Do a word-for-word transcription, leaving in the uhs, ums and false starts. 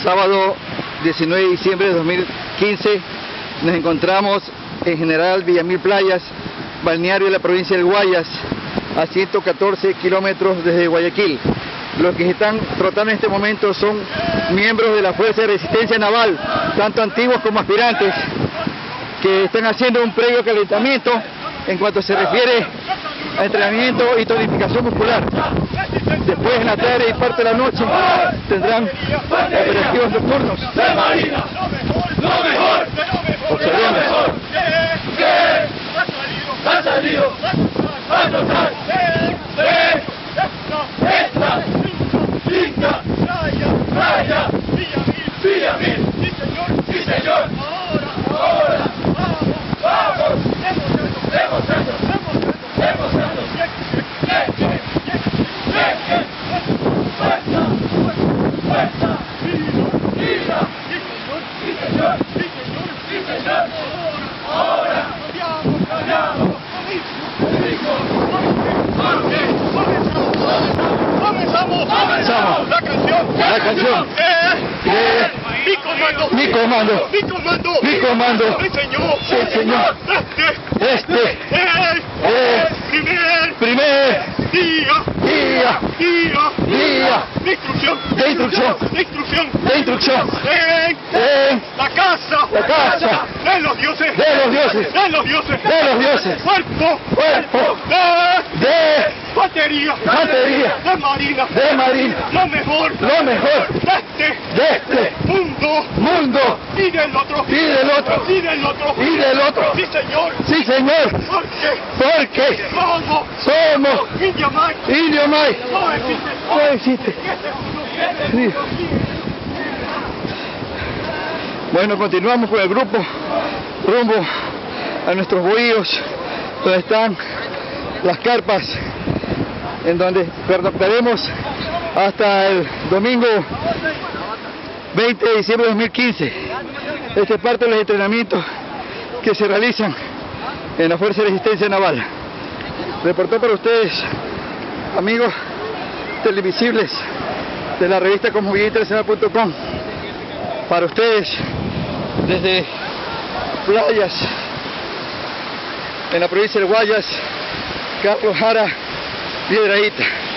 sábado diecinueve de diciembre de dos mil quince nos encontramos en General Villamil Playas, balneario de la provincia del Guayas, a ciento catorce kilómetros desde Guayaquil. Los que están trotando en este momento son miembros de la Fuerza de Resistencia Naval, tanto antiguos como aspirantes, que están haciendo un previo calentamiento en cuanto se refiere a entrenamiento y tonificación muscular. Después, en la tarde y parte de la noche, tendrán operativos nocturnos. ¡De Marina! ¡Lo mejor! Observemos. ¡Ha salido a notar! ¡De esta! ¡Linda! ¡Raya! ¡Villamil! ¡Sí, señor! ¡Ahora! ¡Vamos! ¡Demostrando! ¡Demostrando! ¡Fuerza! ¡Fuerza! ¡Vida! ¡Sí, señor! ¡Sí, señor! ¡Ahora! ¡Cambiamos! ¡Comenzamos! ¡Comenzamos! ¡La canción! La canción. Eh, ¡Mi comando! Mi comando. ¡Mi comando! Mi comando. ¡Sí, señor! Sí, señor. Este Este es es primer primer día, día día, Día. de instrucción, de instrucción, de instrucción, de instrucción en en la casa, la casa de los dioses, de los dioses, de los dioses, de los dioses, cuerpo, cuerpo de de batería, batería, de marina, de marina, lo mejor, lo mejor de este de este mundo mundo y del otro, y del otro, y del otro, y del otro. sí, señor, Sí, señor, porque porque somos somos India Mar, Indio May. no existe, No existe. Sí. Bueno, continuamos con el grupo rumbo a nuestros bohíos, donde están las carpas, en donde pernoctaremos hasta el domingo veinte de diciembre de dos mil quince. Este es parte de los entrenamientos que se realizan en la Fuerza de Resistencia Naval. Reportó para ustedes, amigos televisibles de la revista cosmovida internacional punto com, para ustedes desde Playas, en la provincia del Guayas, Carlos Jara Piedrahíta.